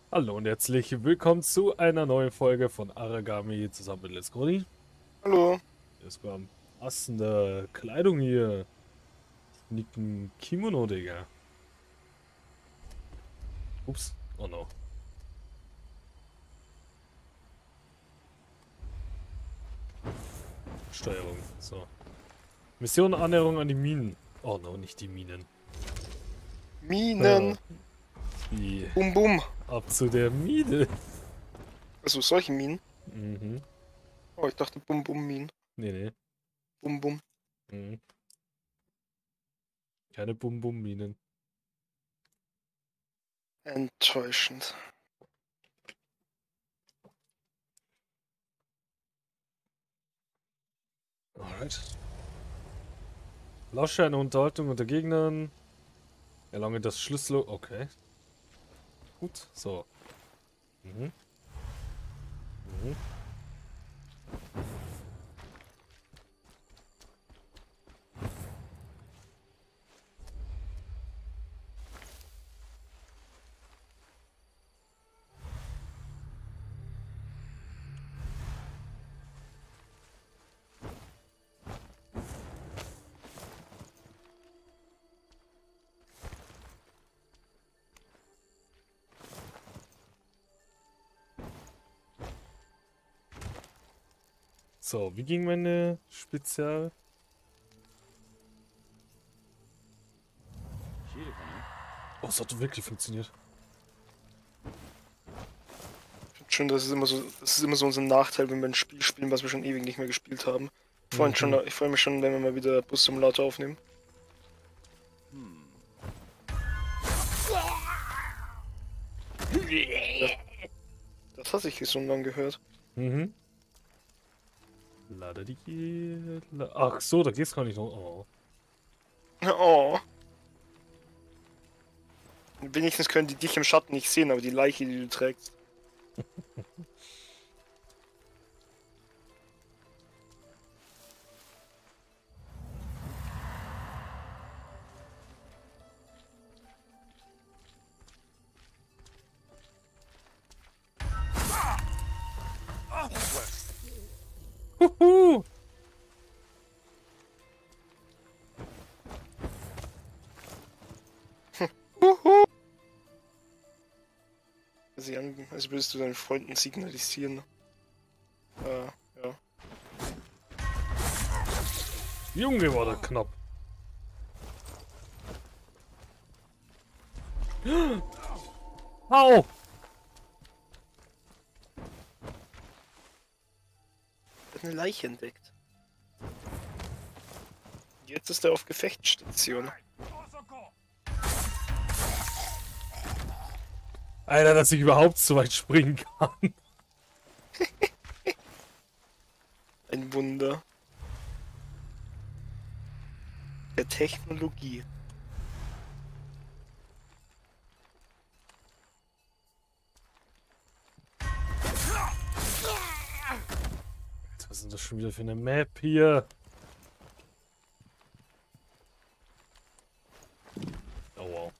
Hallo und herzlich willkommen zu einer neuen Folge von Aragami zusammen mit Let's Go. Hallo. Erstmal passende Kleidung hier. Nicken Kimono, Digga. Ups. Oh no. Steuerung. So. Mission Annäherung an die Minen. Oh no, nicht die Minen. Minen. Wie Bum bum. ab zu der Mine. Also solche Minen. Mhm. Oh, ich dachte Bum Bum Minen. Nee, nee. Bum Bum. Mhm. Keine Bum-Bum-Minen. Enttäuschend. Alright. Lausche eine Unterhaltung unter Gegnern. Erlange das Schlüssel. Okay. Gut. So. Mhm. Mhm. So, wie ging meine Spezial? Oh, es hat wirklich funktioniert. Ich finde schon, das ist immer so unser Nachteil, wenn wir ein Spiel spielen, was wir schon ewig nicht mehr gespielt haben. Mhm. Ich freue mich schon, wenn wir mal wieder Bus Simulator aufnehmen. Das, das hat sich so lang gehört. Mhm. Lade die. Ach so, da geht's gar nicht noch. Oh. Oh. Wenigstens können die dich im Schatten nicht sehen, aber die Leiche, die du trägst. Huhu. Huhu. Als würdest du deinen Freunden signalisieren. Ja. Junge, war das knapp. Au! Hat eine Leiche entdeckt. Jetzt ist er auf Gefechtsstation. Alter, dass ich überhaupt so weit springen kann. Ein Wunder der Technologie. Was ist denn das schon wieder für eine Map hier? Oh wow.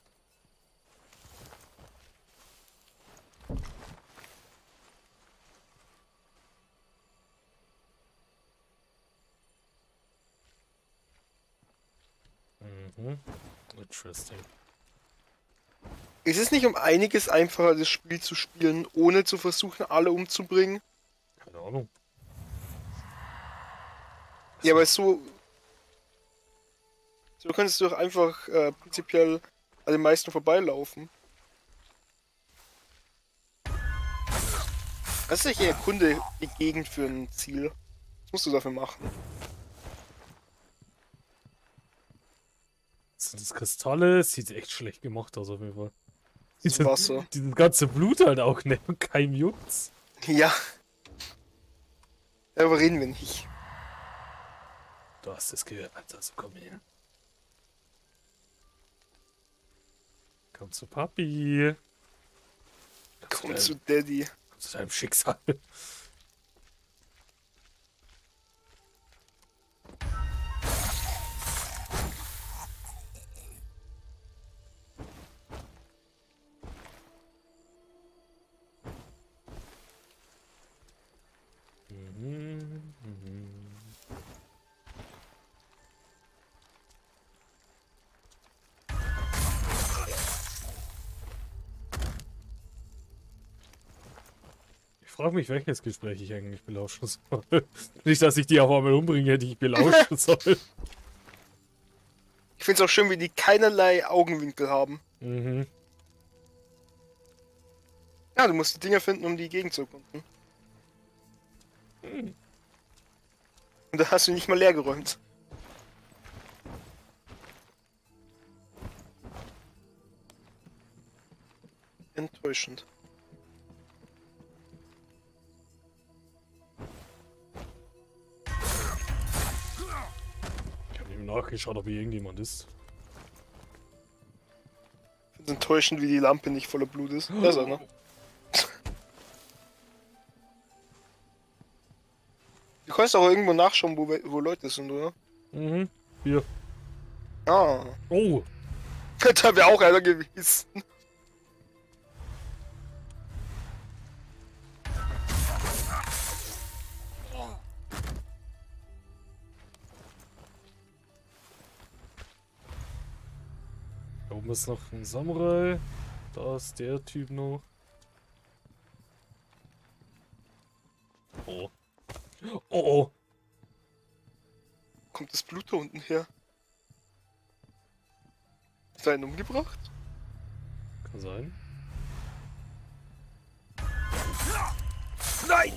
Mhm. Interesting. Ist es nicht um einiges einfacher, das Spiel zu spielen, ohne zu versuchen, alle umzubringen? Keine Ahnung. Ja, aber so könntest du doch einfach prinzipiell an den meisten vorbeilaufen. Das ist ja hier Erkunde die Gegend für ein Ziel. Was musst du dafür machen? Sind das Kristalle? Sieht echt schlecht gemacht aus auf jeden Fall. Das ist Wasser. Dieses ganze Blut halt auch, ne? Und kein juckt's. Ja, darüber reden wir nicht. Du hast es gehört, also komm her. Komm zu Papi. Komm zu Daddy. Komm zu deinem Schicksal. frage mich, welches Gespräch ich eigentlich belauschen soll. Nicht, dass ich die auf einmal umbringe, die ich belauschen soll. Ich finde es auch schön, wie die keinerlei Augenwinkel haben. Mhm. Ja, du musst die Dinger finden, um die Gegend zu erkunden. Hm. Und da hast du nicht mal leer geräumt. Enttäuschend. Ich habe eben nachgeschaut, ob hier irgendjemand ist. Ich finde es enttäuschend, wie die Lampe nicht voller Blut ist. Da ist einer. Du kannst auch irgendwo nachschauen, wo Leute sind, oder? Mhm. Hier. Ah. Oh. Da wäre auch einer gewesen. Da oben ist noch ein Samurai. Da ist der Typ noch. Oh. Oh, oh. Kommt das Blut da unten her? Ist da einen umgebracht? Kann sein. Nein!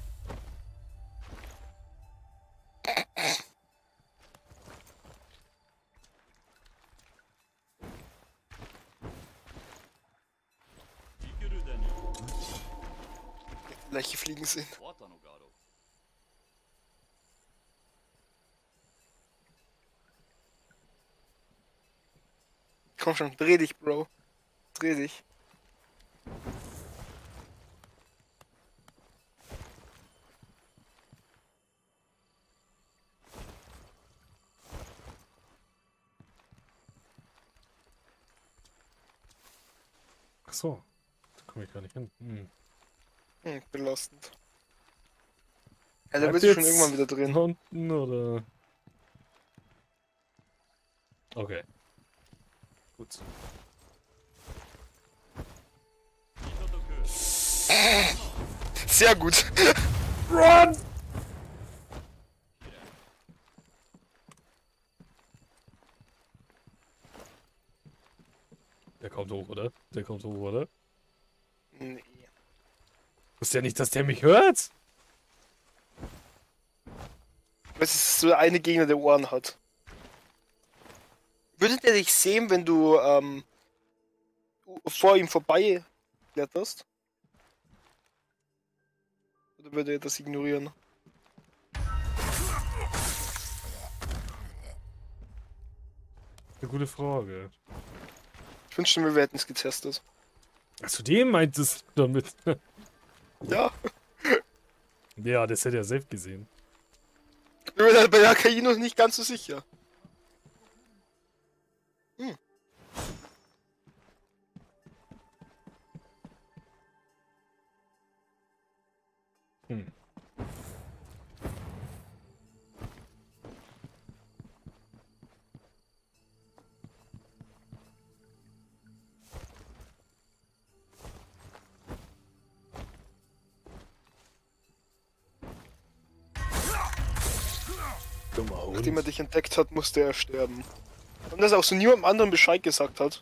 Leiche fliegen sehen. Komm schon, dreh dich, Bro. Dreh dich. Ach so. Da komme ich gar nicht hin. Hm. Belastend. Ja, der Bleibt wird sich schon jetzt irgendwann wieder drehen. da unten, oder? Okay. Gut. Sehr gut. Run! Der kommt hoch, oder? Der kommt hoch, oder? Nee. Ich wusste ja nicht, dass der mich hört. Das ist so der eine Gegner, der Ohren hat. Würde der dich sehen, wenn du vor ihm vorbei kletterst? Oder würde er das ignorieren? Eine gute Frage. Ich wünschte mir, wir hätten es getestet. Achso, dem meintest du damit. Ja. Ja, das hätte er selbst gesehen. Ich bin mir bei der KI noch nicht ganz so sicher. Hm. Dummer Hund. Nachdem er dich entdeckt hat, musste er sterben. Und dass er auch so niemandem anderen Bescheid gesagt hat.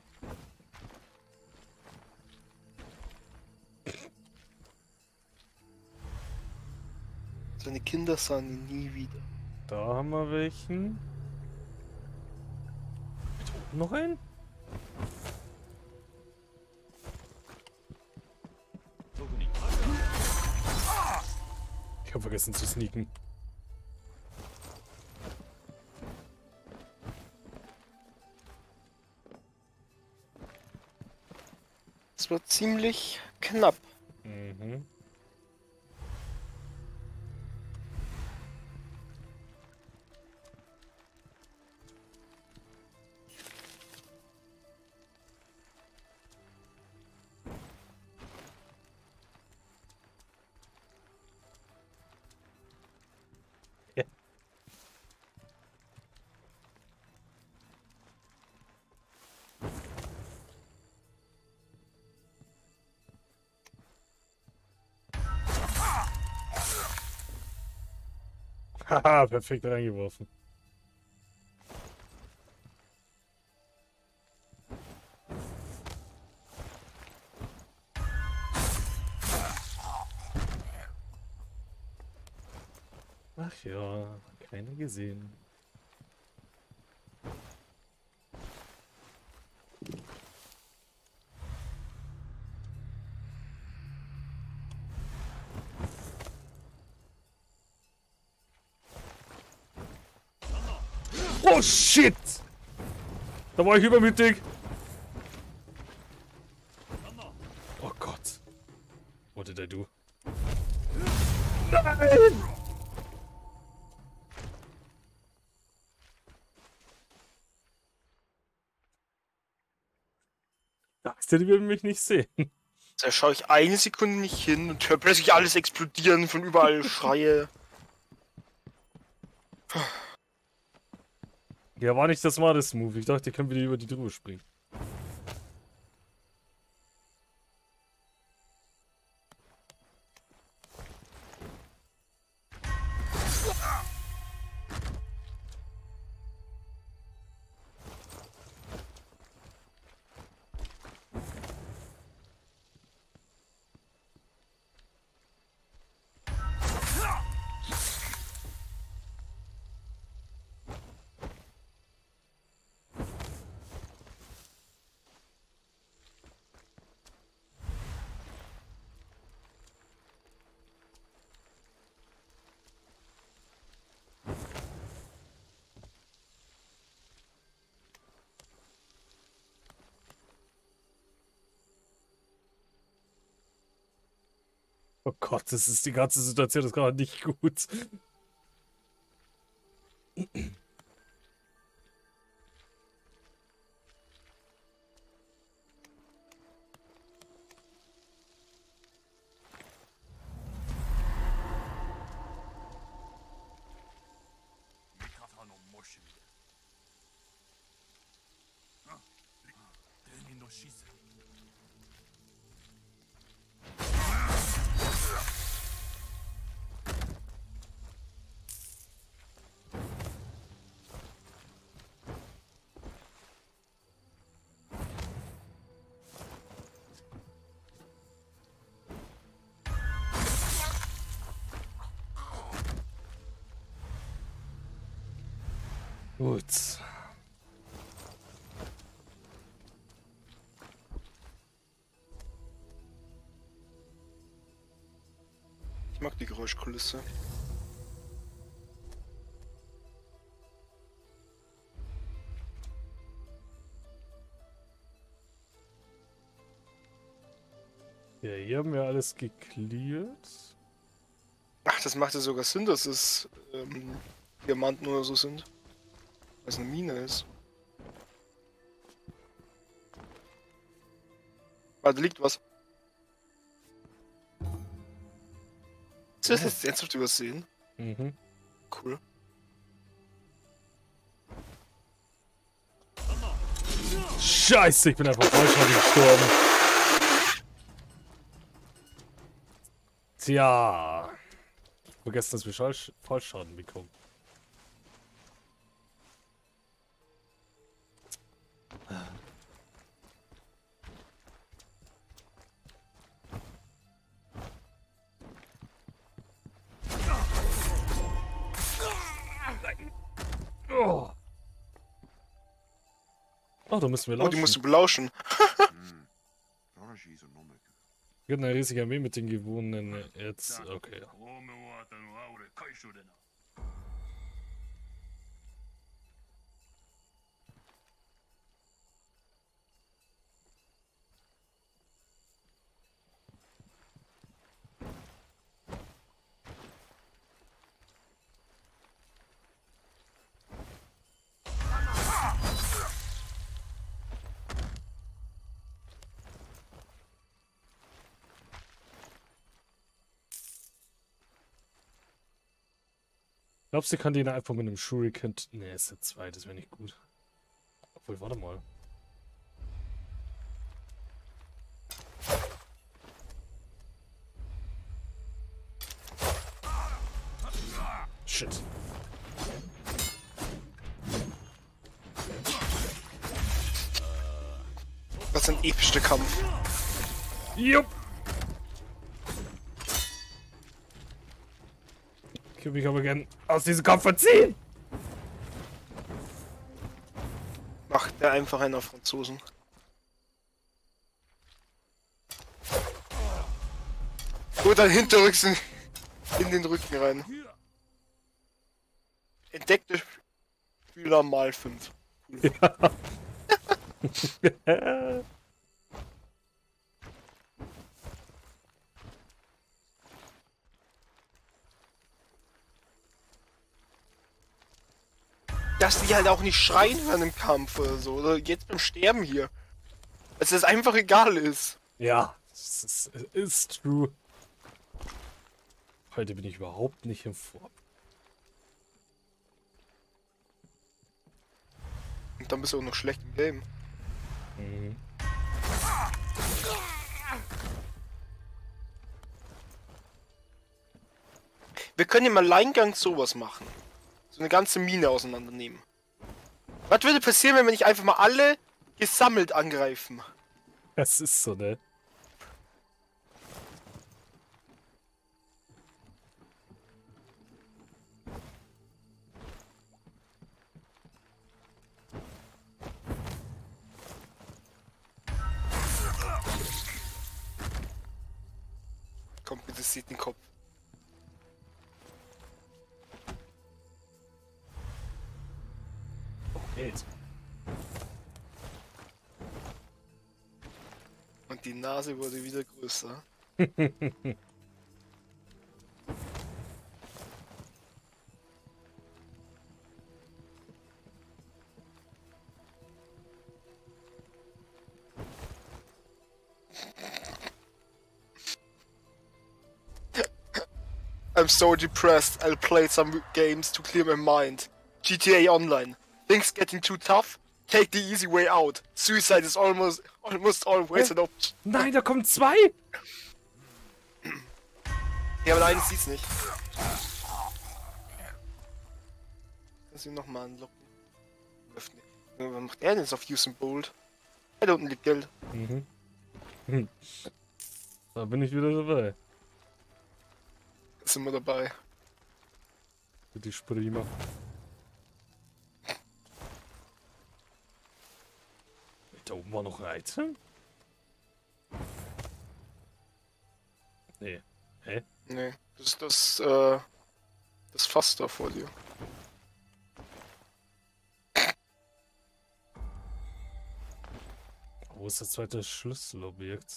Seine Kinder sahen ihn nie wieder. Da haben wir welchen. Noch einen? Ich habe vergessen zu sneaken. Das war ziemlich knapp. Mhm. Ja. Haha, perfekt reingeworfen. Ach ja, keine gesehen. Oh shit! Da war ich übermütig. Oh Gott. What did I do? Nein! Dachte, die würden mich nicht sehen. Da schaue ich eine Sekunde nicht hin und höre plötzlich alles explodieren, von überall Schreie. Ja, war nicht das smarteste Move. Ich dachte, ihr könnt wieder über die drüber springen. Oh Gott, das ist die ganze Situation ist gerade nicht gut. Gut. Ich mag die Geräuschkulisse. Ja, hier haben wir alles geklärt. Ach, das macht ja sogar Sinn, dass es Diamanten oder so sind. Weil es eine Mine ist. Ah, da liegt was. Hast du das jetzt ernsthaft übersehen? Mhm. Cool. Scheiße, ich bin einfach falsch gestorben. Tja. Vergessen, dass wir Fallschaden bekommen. Oh. Oh, da müssen wir lauschen. Oh, die musst du belauschen. Wir hatten eine riesige Armee mit den gewonnenen Erz. Okay. Glaubst du, kann den einfach mit einem Shuriken... Ne, ist der 2, das wäre nicht gut. Obwohl, warte mal. Shit. was ein epischer Kampf. Jupp. Ich würde mich aber gern aus diesem Kampf verziehen. Macht der einfach einen auf Franzosen. Gut, dann hinterrücks in den Rücken rein. Entdeckte Spieler mal 5. Ja. Dass die halt auch nicht schreien während dem Kampf oder so. Oder jetzt beim Sterben hier. Dass es einfach egal ist. Ja, es ist true. Heute bin ich überhaupt nicht im Form. Und dann bist du auch noch schlecht im Game. Mhm. Wir können im Alleingang sowas machen. So eine ganze Mine auseinandernehmen. Was würde passieren, wenn wir nicht einfach mal alle gesammelt angreifen? Das ist so, ne? Kommt bitte, sieht den Kopf. Geld. Und die Nase wurde wieder größer. I'm so depressed. I'll play some games to clear my mind. GTA Online. Things getting too tough? Take the easy way out. Suicide is almost always an option. Nein, da kommen zwei! Ja, aber der eine sieht's nicht. Kannst du ihn nochmal anlocken? Öffnen. Was macht er denn jetzt auf Usain Bolt? Da unten liegt Geld. Mhm. Hm. Da bin ich wieder dabei. Da sind wir dabei. Für die Sprima. Da oben war noch ein Item? Nee. Hä? Nee, das ist das Fass da vor dir. Wo ist das zweite Schlüsselobjekt?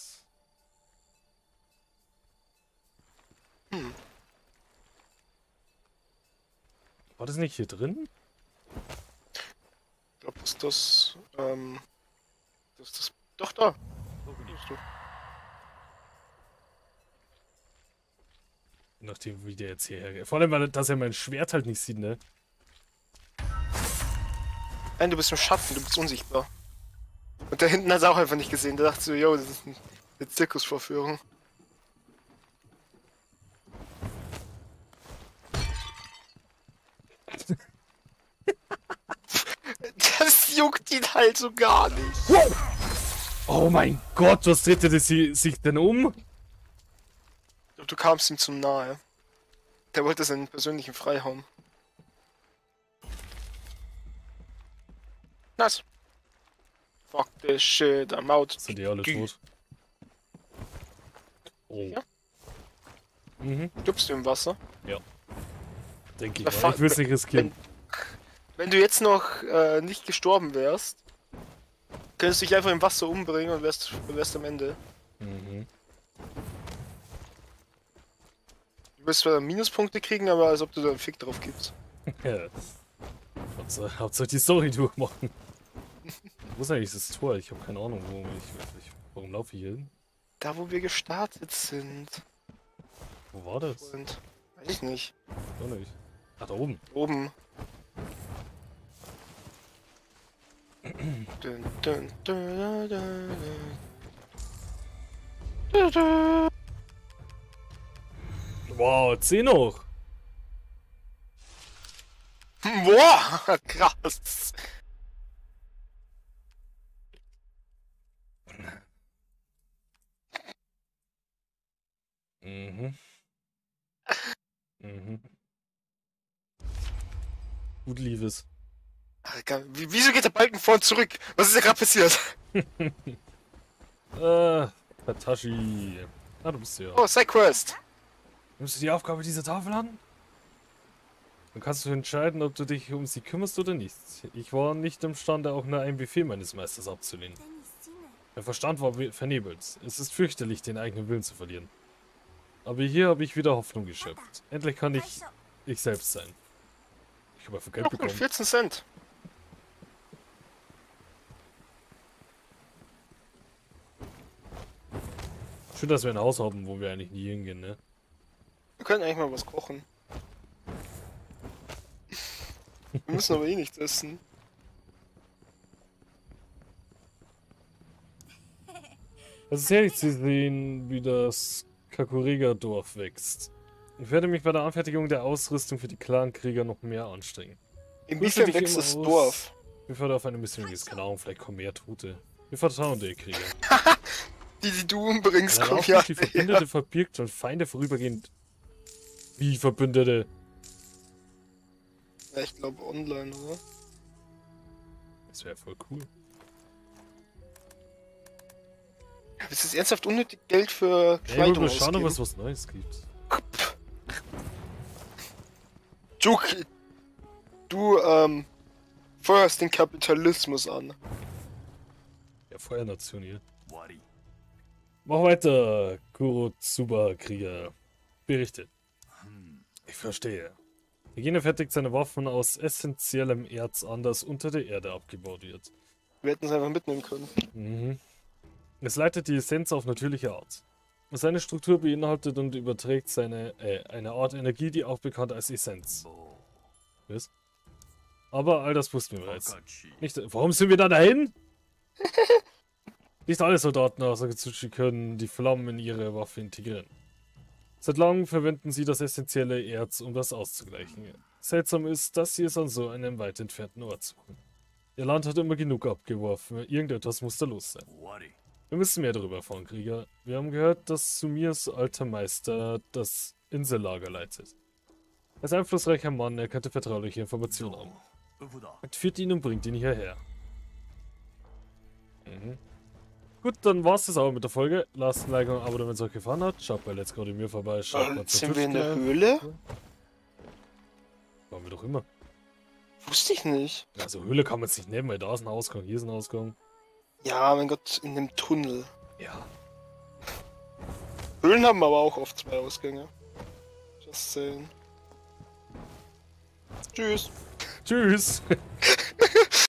Hm. War das nicht hier drin? Ich glaube, das doch da. Je nachdem, wie der jetzt hierher geht. Vor allem, weil dass er mein Schwert halt nicht sieht, ne? Nein, du bist im Schatten, du bist unsichtbar. Und da hinten hat er auch einfach nicht gesehen. Da dachte so, yo, das ist eine Zirkusvorführung. Das juckt ihn halt so gar nicht. Oh mein Gott, was dreht er sich denn um? Du kamst ihm zu nahe. Der wollte seinen persönlichen Freihaum. Nice. Fuck this shit, I'm out. Sind die alle tot? Oh. Ja. Mhm. Gibst du im Wasser? Ja. Denke Da ich mal. Ich will es nicht riskieren. Wenn du jetzt noch nicht gestorben wärst, könntest du dich einfach im Wasser umbringen und wärst am Ende. Mhm. Du wirst zwar Minuspunkte kriegen, aber als ob du da einen Fick drauf gibst. Ja. Hauptsache die Story durchmachen. Wo ist eigentlich das Tor? Ich habe keine Ahnung, warum laufe ich hier hin? Da, wo wir gestartet sind. Wo war das? Freund. Weiß ich nicht. Doch nicht. Ach, da oben. Oben. Dun, dun, dun, dun, dun, dun. Wow, 10 noch. Boah, krass. Mhm. Mhm. Gut lief es. Alter, wieso geht der Balken vor und zurück? Was ist da gerade passiert? Katashi. Ah, du bist ja. Oh, Sidequest. Nimmst du die Aufgabe dieser Tafel an? Dann kannst du entscheiden, ob du dich um sie kümmerst oder nicht. Ich war nicht imstande, auch nur einen Befehl meines Meisters abzulehnen. Mein Verstand war vernebelt. Es ist fürchterlich, den eigenen Willen zu verlieren. Aber hier habe ich wieder Hoffnung geschöpft. Endlich kann ich selbst sein. Ich habe einfach Geld Oh, bekommen. 14 Cent. Schön, dass wir ein Haus haben, wo wir eigentlich nie hingehen, ne? Wir können eigentlich mal was kochen. Wir müssen aber eh nichts essen. Es ist herrlich zu sehen, wie das Kakurega-Dorf wächst. Ich werde mich bei der Anfertigung der Ausrüstung für die Clan-Krieger noch mehr anstrengen. Inwiefern dich wächst immer das aus. Dorf? Wir fahren auf eine Mission, keine Ahnung, vielleicht kommen mehr Tote. Wir vertrauen dir, Krieger. Die du umbringst, Eine kommen Aufsicht, ja. die Verbündete verbirgt und Feinde vorübergehend. Wie Verbündete? Ja, ich glaube online, oder? Das wäre voll cool. Ist das ernsthaft unnötig Geld für Ja, ich Kleidung will mal schauen, ob ausgeben? es was Neues gibt. Du feuerst den Kapitalismus an. Ja, Feuernation hier. Mach weiter, Kurotsuba-Krieger. Berichte. Ich verstehe. Hygieine fertigt seine Waffen aus essentiellem Erz an, das unter der Erde abgebaut wird. Wir hätten es einfach mitnehmen können. Mhm. Es leitet die Essenz auf natürliche Art. Seine Struktur beinhaltet und überträgt eine Art Energie, die auch bekannt als Essenz. Was? Aber all das wussten wir bereits. Nicht, warum sind wir da dahin? Nicht alle Soldaten außer Akatsuki können die Flammen in ihre Waffe integrieren. Seit langem verwenden sie das essentielle Erz, um das auszugleichen. Seltsam ist, dass sie es an so einem weit entfernten Ort suchen. Ihr Land hat immer genug abgeworfen, irgendetwas muss da los sein. Wir müssen mehr darüber erfahren, Krieger. Wir haben gehört, dass Sumirs alter Meister das Insellager leitet. Als einflussreicher Mann, er könnte vertrauliche Informationen haben. Entführt ihn und bringt ihn hierher. Mhm. Gut, dann war's das aber mit der Folge. Lasst ein Like und ein Abo, wenn es euch gefallen hat. Schaut bei Let's Go to mir vorbei. Schaut mal Sind wir in der Höhle? Waren wir doch immer. Wusste ich nicht. Also Höhle kann man es nicht nehmen, weil da ist ein Ausgang, hier ist ein Ausgang. Ja, mein Gott, in dem Tunnel. Ja. Höhlen haben aber auch oft 2 Ausgänge. Just saying. Tschüss. Tschüss.